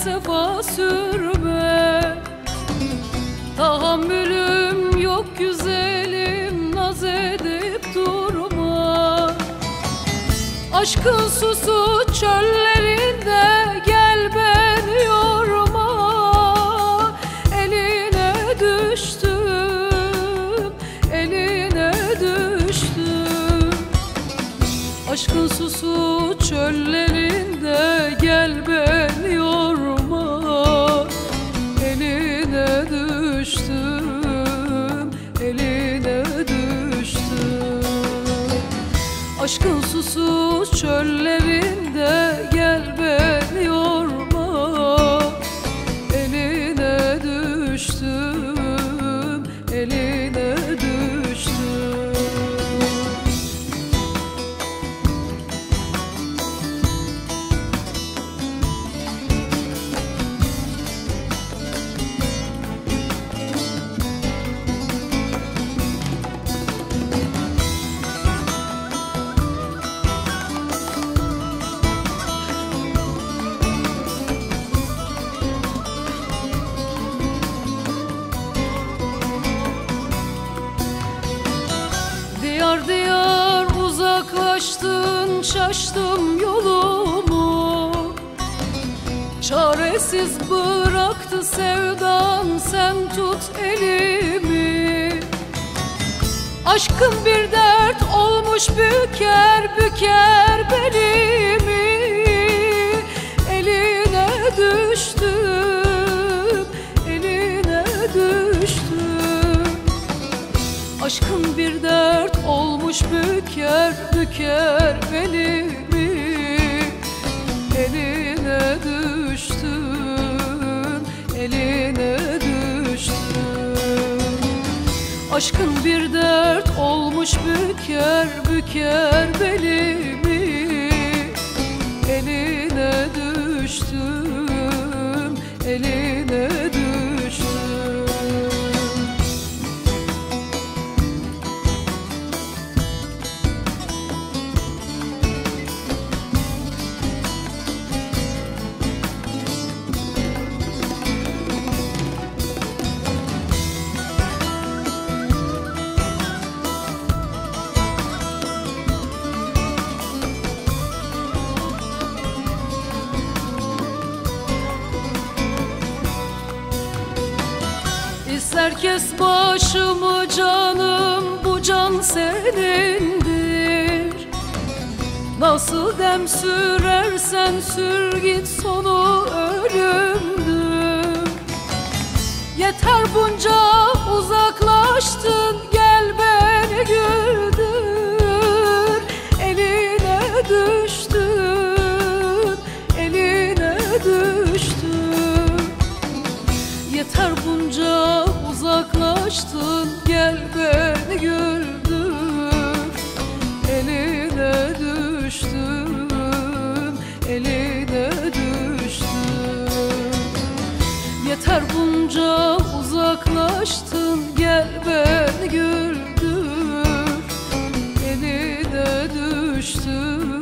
sefa sürme. Tahammülüm yok güzelim, naz edip durma. Aşkın susu çöllerinde, gel beni yorma. Eline düştüm, eline düştüm. Aşkın susu çöllerinde, gel beni yorma. Eline düştüm, eline düştüm. Aşkın susuz çöllerinde, gel beni yorma. Eline düştüm, eline düştüm. Diyar diyar uzaklaştın, şaştım yolumu. Çaresiz bıraktı sevdan, sen tut elimi. Aşkın bir dert olmuş, büker büker belimi. Eline düştüm, eline düştüm. Aşkın bir dert olmuş, büker büker belimi. Eline düştüm, eline düştüm. Aşkın bir dert olmuş, büker büker belimi. Eline düştüm, eline düştüm. İster kes başımı canım, bu can senindir. Nasıl dem sürersen sür git, sonu ölümdür. Yeter bunca uzaklaştın, gel beni güldür. Eline düştüm, eline düştüm. Yeter bunca uzaklaştın, gel beni güldür. Eline düştüm, eline düştüm. Yeter bunca uzaklaştın, gel beni güldür. Eline düştüm,